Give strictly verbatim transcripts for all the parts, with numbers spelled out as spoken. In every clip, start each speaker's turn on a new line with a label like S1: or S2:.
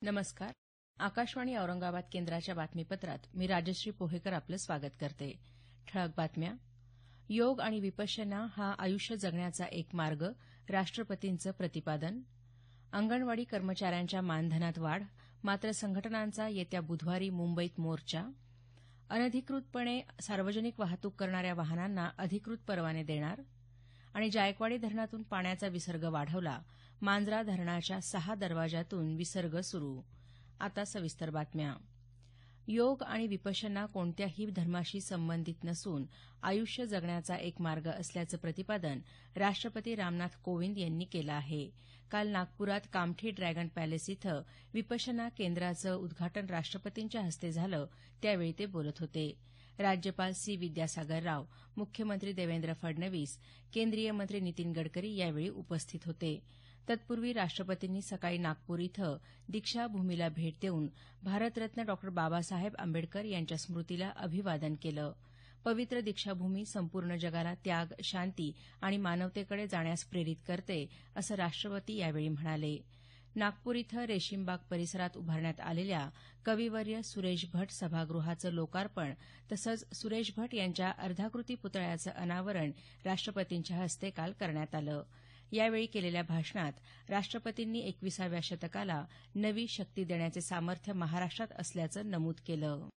S1: नमस्कार. आकाशवाणी औरंगाबाद केंद्राच्या बातमीपत्रात मी राजश्री पोहेकर आपलं स्वागत करते. ठळक बातम्या. योग आणि विपश्यना हा आयुष्य जगण्याचा एक मार्ग, राष्ट्रपतींचं प्रतिपादन. अंगणवाडी कर्मचाऱ्यांच्या मानधनात वाढ, मात्र संघटनांचा येत्या बुधवारी मुंबईत मोर्चा. अनधिकृतपणे सार्वजनिक वाहतूक करणाऱ्या वाहनांना अधिकृत परवाने देणार. आणि जायकवाडी धरणातून पाण्याचा विसर्ग वाढवला, मांजरा धरणाच्या सहा दरवाजातून विसर्ग सुरू. आता सविस्तर बातम्या. योग आणि विपश्यना कोणत्याही धर्माशी संबंधित नसून आयुष्य जगण्याचा एक मार्ग असल्याचं प्रतिपादन राष्ट्रपती रामनाथ कोविंद यांनी केलं आहे. काल नागपुरात कामठी ड्रॅगन पॅलेस इथं विपश्यना केंद्राचं उद्घाटन राष्ट्रपतींच्या हस्ते झालं, त्यावेळी ते बोलत होते. राज्यपाल सी विद्यासागर राव, मुख्यमंत्री देवेंद्र फडणवीस, केंद्रीय मंत्री नितीन गडकरी यावेळी उपस्थित होते. तत्पूर्वी राष्ट्रपतींनी सकाळी नागपूर इथं दीक्षाभूमीला भेट देऊन भारतरत्न डॉ बाबासाहेब आंबेडकर यांच्या स्मृतीला अभिवादन केलं. पवित्र दीक्षाभूमी संपूर्ण जगाला त्याग, शांती आणि मानवतेकडे जाण्यास प्रेरित करते, असं राष्ट्रपती यावेळी म्हणाले. नागपूर इथं रेशीमबाग परिसरात उभारण्यात आलेल्या कविवर्य सुरेश भट सभागृहाचं लोकार्पण तसंच सुरेश भट यांच्या अर्धाकृती पुतळ्याचं अनावरण राष्ट्रपतींच्या हस्ते काल करण्यात आलं. यावेळी केलेल्या भाषणात राष्ट्रपतींनी एकविसाव्या शतकाला नवी शक्ती देण्याचे सामर्थ्य महाराष्ट्रात असल्याचं नमूद केलं.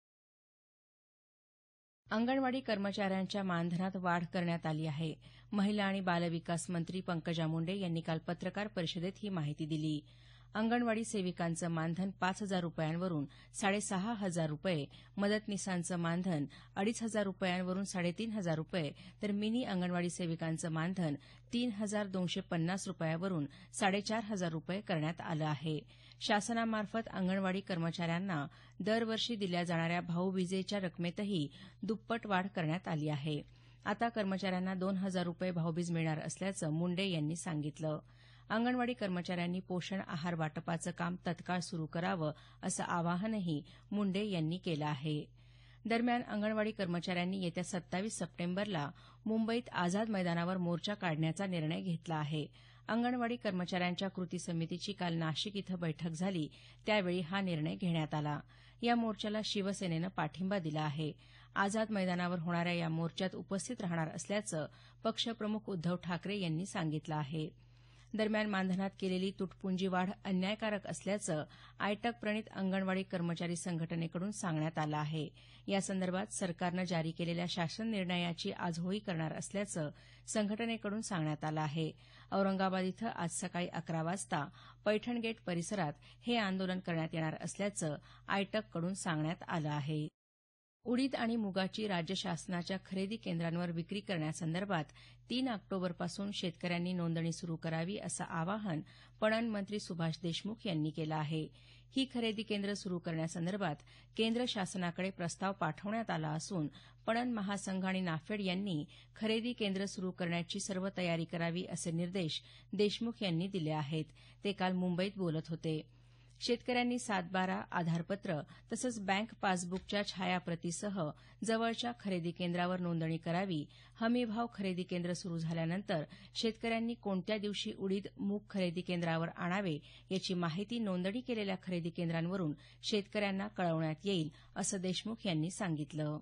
S1: अंगणवाडी कर्मचाऱ्यांच्या मानधनात वाढ करण्यात आली आहे. महिला आणि बालविकास मंत्री पंकजा मुंडे यांनी काल पत्रकार परिषदेत ही माहिती दिली. अंगणवाडी सेविकांचं मानधन पाच हजार रुपयांवरून साडेसहा हजार रुपये, मदतनीसांचं मानधन अडीच हजार रुपयांवरून साडेतीन हजार रुपये, तर मिनी अंगणवाडी सेविकांचं मानधन तीन हजार दोनशे पन्नास रुपयावरून साडेचार हजार रुपये करण्यात आलं आहे. शासनामार्फत अंगणवाडी कर्मचाऱ्यांना दरवर्षी दिल्या जाणाऱ्या भाऊबीजेच्या रकमेतही दुप्पट वाढ करण्यात आली आहे. आता कर्मचाऱ्यांना दोन हजार रुपये भाऊबीज मिळणार असल्याचं मुंडे यांनी सांगितलं. अंगणवाडी कर्मचाऱ्यांनी पोषण आहार वाटपाचं काम तत्काळ सुरू करावं, असं आवाहनही मुंडे यांनी केलं आहे. दरम्यान अंगणवाडी कर्मचाऱ्यांनी येत्या सत्तावीस सप्टेंबरला मुंबईत आझाद मैदानावर मोर्चा काढण्याचा निर्णय घेतला आहे. अंगणवाडी कर्मचाऱ्यांच्या कृती समितीची काल नाशिक इथं बैठक झाली, त्यावेळी हा निर्णय घेण्यात आला. या मोर्चाला शिवसेनेनं पाठिंबा दिला आहे. आझाद मैदानावर होणाऱ्या या मोर्चात उपस्थित राहणार असल्याचं पक्षप्रमुख उद्धव ठाकरे यांनी सांगितलं आहे. दरम्यान मानधनात केलेली तुटपुंजी वाढ अन्यायकारक असल्याचं आयटक प्रणित अंगणवाडी कर्मचारी संघटनेकडून सांगण्यात आलं आहे. यासंदर्भात सरकारनं जारी केलेल्या शासन निर्णयाची आज होळी करणार असल्याचं संघटनेकडून सांगण्यात आलं आहे. औरंगाबाद इथं आज सकाळी अकरा वाजता पैठण गेट परिसरात हे आंदोलन करण्यात येणार असल्याचं आयटककडून सांगण्यात आलं आहे. उडीद आणि मुगाची राज्य शासनाच्या खरेदी केंद्रांवर विक्री करण्यासंदर्भात तीन ऑक्टोबरपासून शेतकऱ्यांनी नोंदणी सुरू करावी, असं आवाहन पणन मंत्री सुभाष देशमुख यांनी केलं आहे. ही खरेदी केंद्र सुरू करण्यासंदर्भात केंद्र शासनाकडे प्रस्ताव पाठवण्यात आला असून पणन महासंघ आणि नाफेड यांनी खरेदी केंद्र सुरू करण्याची सर्व तयारी करावी, असे निर्देश देशमुख यांनी दिले आहेत. ते काल मुंबईत बोलत होते. शेतकऱ्यांनी सातबारा, आधारपत्र तसंच बँक पासबुकच्या छायाप्रतीसह जवळच्या खरेदी केंद्रावर नोंदणी करावी. हमीभाव खरेदी केंद्र सुरू झाल्यानंतर शेतकऱ्यांनी कोणत्या दिवशी उडीद, मूग खरेदी केंद्रावर आणावे याची माहिती नोंदणी केलेल्या खरेदी केंद्रांवरून शेतकऱ्यांना कळवण्यात येईल, असं देशमुख यांनी सांगितलं.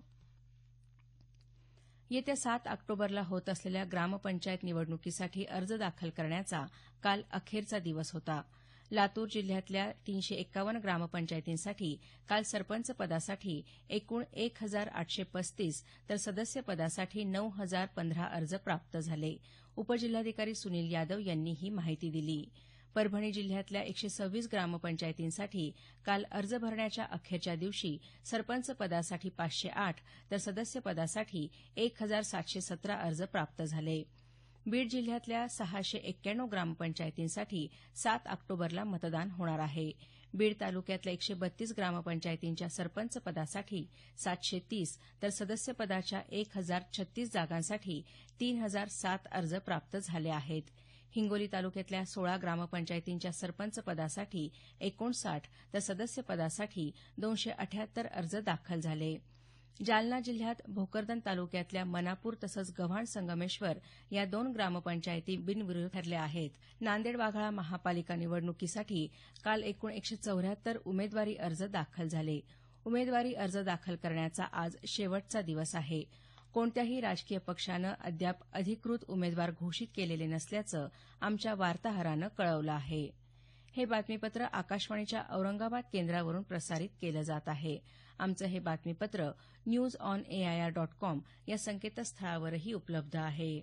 S1: येत्या सात ऑक्टोबरला होत असलेल्या ग्रामपंचायत निवडणुकीसाठी अर्ज दाखल करण्याचा काल अखेरचा दिवस होता. लातूर जिल्ह्यातल्या तीनशे एक्कावन्न ग्रामपंचायतींसाठी काल सरपंच पदासाठी एकूण एक हजार आठशे पस्तीस तर सदस्य पदासाठी नऊ हजार पंधरा अर्ज प्राप्त झाले. उपजिल्हाधिकारी सुनील यादव यांनी ही माहिती दिली. परभणी जिल्ह्यातल्या एकशे सव्वीस ग्रामपंचायतींसाठी काल अर्ज भरण्याच्या अखेरच्या दिवशी सरपंच पदासाठी पाचशे आठ तर सदस्य पदासाठी एक हजार सातशे सतरा अर्ज प्राप्त झाले. बीड जिल्ह्यातल्या सहाशे एक्क्याण्णव ग्रामपंचायतींसाठी सात ऑक्टोबरला मतदान होणार आहे. बीड तालुक्यातल्या एकशे बत्तीस ग्रामपंचायतींच्या सरपंच पदासाठी सातशे तीस तर सदस्य पदाच्या एक हजार छत्तीस जागांसाठी तीन हजार सात अर्ज प्राप्त झाले आहेत. हिंगोली तालुक्यातल्या सोळा ग्रामपंचायतींच्या सरपंच पदासाठी एकोणसाठ तर सदस्य पदासाठी दोनशे अठ्याहत्तर अर्ज दाखल झाले. जालना जिल्ह्यात भोकरदन तालुक्यातल्या मनापूर तसंच गव्हाण संगमेश्वर या दोन ग्रामपंचायती बिनविरोध ठरल्या आहेत. नांदेड वाघाळा महापालिका निवडणुकीसाठी काल एकूण एकशे चौऱ्याहत्तर उमेदवारी अर्ज दाखल झाले. उमेदवारी अर्ज दाखल करण्याचा आज शेवटचा दिवस आहे. कोणत्याही राजकीय पक्षानं अद्याप अधिकृत उमेदवार घोषित केलेले नसल्याचं आमच्या वार्ताहरानं कळवलं आहे. हे बातमीपत्र आकाशवाणीच्या औरंगाबाद केंद्रावरून प्रसारित केलं जात आहे. आमचं हे बातमीपत्र news on AIR dot com या संकेतस्थळावरही उपलब्ध आहे.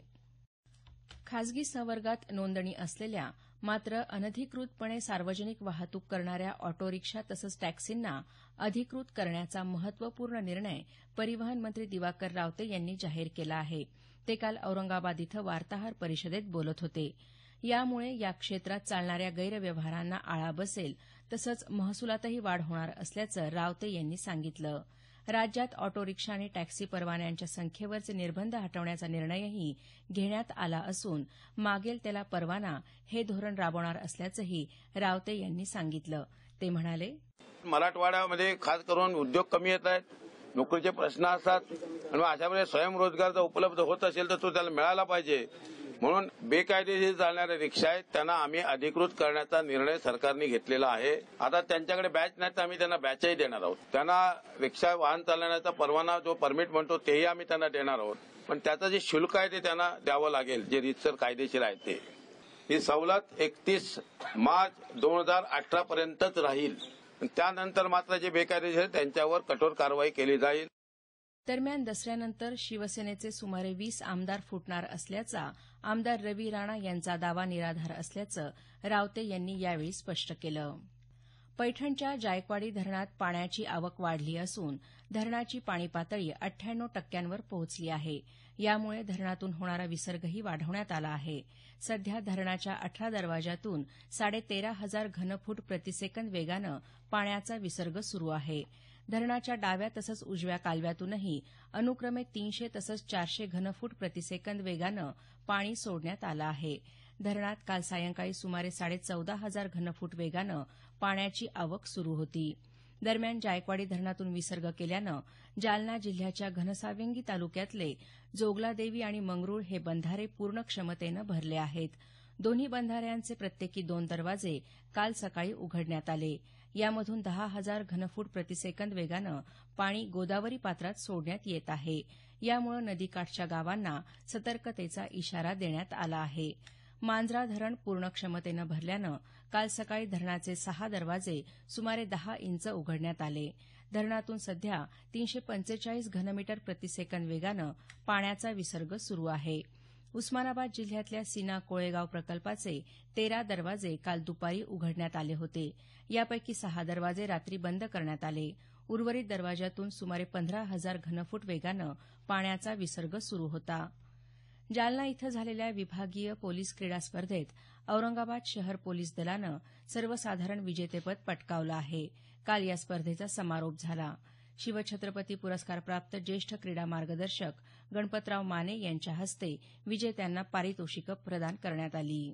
S1: खासगी संवर्गात नोंदणी असलेल्या मात्र अनधिकृतपणे सार्वजनिक वाहतूक करणाऱ्या ऑटो रिक्षा तसंच टॅक्सींना अधिकृत करण्याचा महत्त्वपूर्ण निर्णय परिवहन मंत्री दिवाकर रावते यांनी जाहीर केला आहे. ते काल औरंगाबाद इथं वार्ताहर परिषदेत बोलत होते. यामुळे या क्षेत्रात चालणाऱ्या गैरव्यवहारांना आळा बसेल तसंच महसुलातही वाढ होणार असल्याचं रावते यांनी सांगितलं. राज्यात ऑटो रिक्षा आणि टॅक्सी परवान्यांच्या संख्येवरचे निर्बंध हटवण्याचा निर्णयही घेण्यात आला असून मागेल त्याला परवाना हे धोरण राबवणार असल्याचंही रावते यांनी सांगितलं. ते म्हणाले,
S2: मराठवाड्यामध्ये खास करून उद्योग कमी येत आहेत, नोकरीचे प्रश्न असतात आणि अशा वेळेस स्वयंरोजगार जर उपलब्ध होत असेल तर तो त्याला मिळाला पाहिजे. म्हणून बेकायदेशीर चालणाऱ्या रिक्षा आहेत त्यांना आम्ही अधिकृत करण्याचा निर्णय सरकारने घेतलेला आहे. आता त्यांच्याकडे बॅच नाही तर आम्ही त्यांना बॅचही देणार आहोत. त्यांना रिक्षा वाहन चालवण्याचा परवाना जो परमिट म्हणतो तेही आम्ही त्यांना देणार आहोत. पण त्याचं जे शुल्क आहे ते त्यांना द्यावं लागेल, जे रीतसर कायदेशीर आहे ते. ही सवलत एकतीस मार्च दोन हजार अठरा पर्यंतच राहील. त्यानंतर मात्र जे बेकायदेशीर त्यांच्यावर कठोर कारवाई केली जाईल.
S1: दरम्यान दसऱ्यानंतर शिवसेनेचे सुमारे वीस आमदार फुटणार असल्याचा आमदार रवी राणा यांचा दावा निराधार असल्याचं रावते यांनी यावेळी स्पष्ट केलं. पैठणच्या जायकवाडी धरणात पाण्याची आवक वाढली असून धरणाची पाणी पातळी अठ्ठ्याण्णव टक्क्यांवर पोहोचली आहे. यामुळे धरणातून होणारा विसर्गही वाढवण्यात आला आहे. सध्या धरणाच्या अठरा दरवाजातून साडे तेरा हजार घनफूट प्रतिसेकंद वेगानं पाण्याचा विसर्ग सुरू आहे. धरणाच्या डाव्या तसंच उजव्या कालव्यातूनही अनुक्रमे तीनशे तसंच चारशे घनफूट प्रतिसेकंद वेगानं पाणी सोडण्यात आलं आहे. धरणात काल सायंकाळी सुमारे साडे चौदा हजार घनफूट वेगानं पाण्याची आवक सुरू होती. दरम्यान जायकवाडी धरणातून विसर्ग केल्यानं जालना जिल्ह्याच्या घनसावंगी तालुक्यातले जोगलादेवी आणि मंगरूळ हे बंधारे पूर्ण क्षमतेनं भरले आहेत. दोन्ही बंधाऱ्यांचे प्रत्येकी दोन दरवाजे काल सकाळी उघडण्यात आले. यामधून दहा हजार घनफूट प्रतिसेकंद वेगानं पाणी गोदावरी पात्रात सोडण्यात येत आहे. यामुळे नदीकाठच्या गावांना सतर्कतेचा इशारा देण्यात आला आहे. मांजरा धरण पूर्ण क्षमतेनं भरल्यानं काल सकाळी धरणाचे सहा दरवाजे सुमारे दहा इंच उघडण्यात आले. धरणातून सध्या तीनशे पंचेचाळीस घनमीटर प्रतिसेकंद वेगानं पाण्याचा विसर्ग सुरू आहे. उस्मानाबाद जिल्ह्यातल्या सीना कोळेगाव प्रकल्पाचे तेरा दरवाजे काल दुपारी उघडण्यात आले होते. यापैकी सहा दरवाजे रात्री बंद करण्यात आले. उर्वरित दरवाजातून सुमारे पंधरा हजार घनफूट वेगानं पाण्याचा विसर्ग सुरू होता. जालना इथं झालेल्या विभागीय पोलीस क्रीडा स्पर्धेत औरंगाबाद शहर पोलीस दलानं सर्वसाधारण विजेतेपद पटकावलं आहे. काल या स्पर्धेचा समारोप झाला. शिवछत्रपती पुरस्कारप्राप्त ज्येष्ठ क्रीडा मार्गदर्शक गणपतराव माने यांच्या हस्ते विजेत्यांना पारितोषिकं प्रदान करण्यात आली.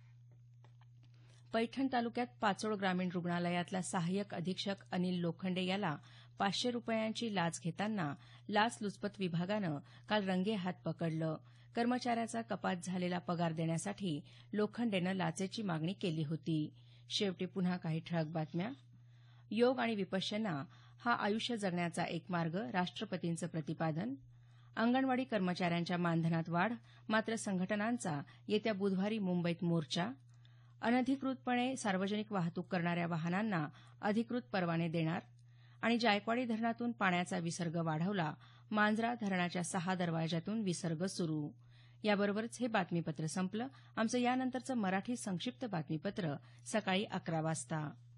S1: पैठण तालुक्यात पाचोड ग्रामीण रुग्णालयातला सहाय्यक अधीक्षक अनिल लोखंडे याला पाचशे रुपयांची लाच घेताना लाचलुचपत विभागानं काल रंगेहात पकडलं. कर्मचाऱ्याचा कपात झालेला पगार देण्यासाठी लोखंडेनं लाचेची मागणी केली होती. शेवटी पुन्हा काही ठळक बातम्या. योग आणि विपश्यना हा आयुष्य जगण्याचा एक मार्ग, राष्ट्रपतींचं प्रतिपादन. अंगणवाडी कर्मचाऱ्यांच्या मानधनात वाढ, मात्र संघटनांचा येत्या बुधवारी मुंबईत मोर्चा. अनधिकृतपणे सार्वजनिक वाहतूक करणाऱ्या वाहनांना अधिकृत परवाने देणार आणि जायकवाडी धरणातून पाण्याचा विसर्ग वाढवला, मांजरा धरणाच्या सहा दरवाजातून विसर्ग सुरू. याबरोबरच हे बातमीपत्र संपलं. आमचं यानंतरचं मराठी संक्षिप्त बातमीपत्र सकाळी अकरा वाजता.